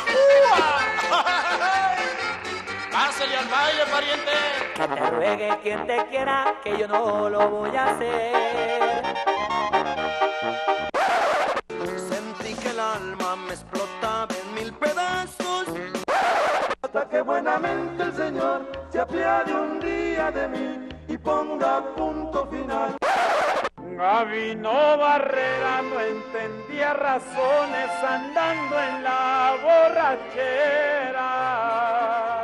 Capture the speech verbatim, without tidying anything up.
Pásale al baile, pariente. Que te ruegue quien te quiera, que yo no lo voy a hacer. Sentí que el alma me explotaba en mil pedazos. Hasta que buenamente el Señor se apiade un día de mí y ponga punto final. Gabino Barrera no entendía razones andando en la borrachera.